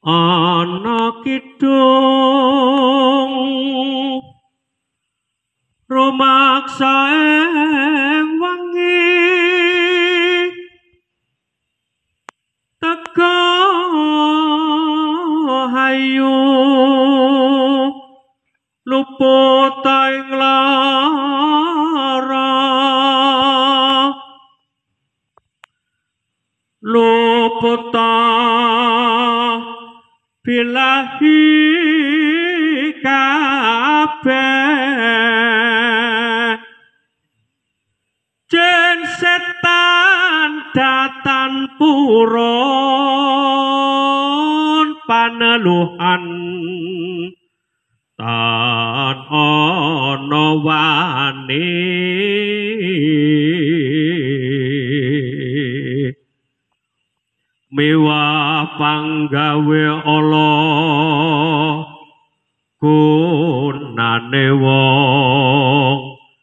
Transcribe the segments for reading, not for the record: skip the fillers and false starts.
ana kidung rumaksa ing wengi teka hayu luput ing lara luput bilahi kabeh jen setan datan purun paneluhan tan ana wani miwah panggawe Allah gunane wong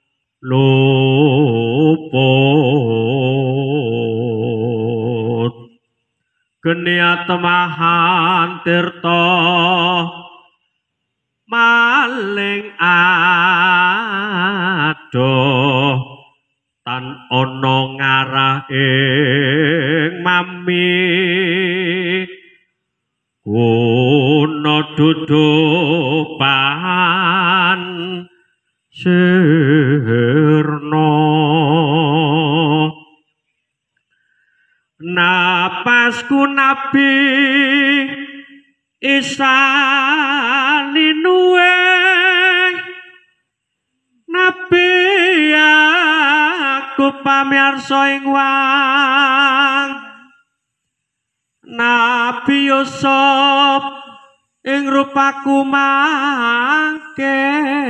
luput geniat mahan tirta maling adoh tan ana ngarah ing mami guna dudupan sirna napasku nabi Isa linuwe nabi aku pamirsa ing wang nabi Yusuf ing rupaku mangke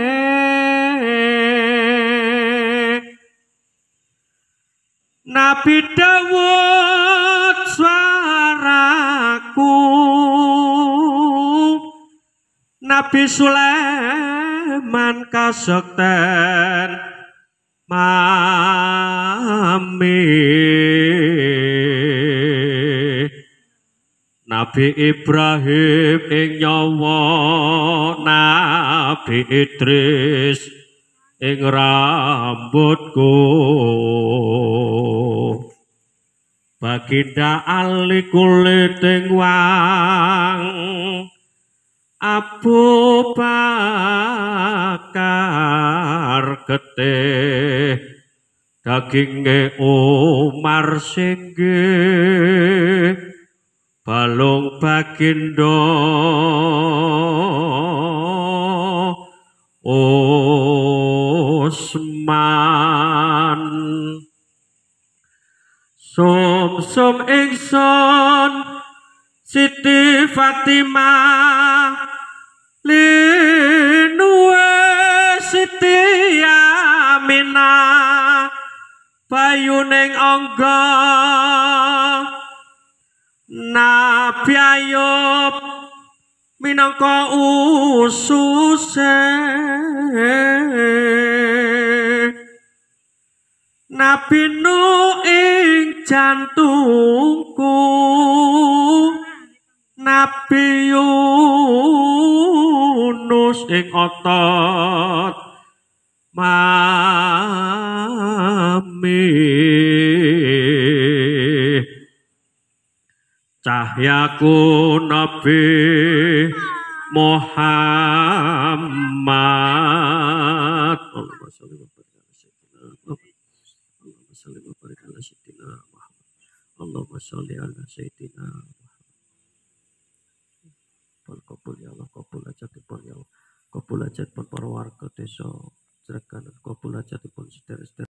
nabi Dawud suaraku nabi Sulaiman kasekten mami Nabi Ibrahim ing nyawa Nabi Idris ing rambutku Baginda Ali kulit ing wang Abu Bakar getih daginge Umar singgih balung Bagindo Usman sum ingsun Siti Fatimah linuwe Siti Aminah bayuning angga Nabi Ayub minangka ususe Nabi Nuh ing jantungku Nabi Yunus ing otot mami cahyaku Nabi Muhammad Allahumma sholli ala sayyidina Muhammad kabul ya Allah kabul ajatipun ya Allah kabul ajatipun para warga desa Jregan kabul ajatipun sedherek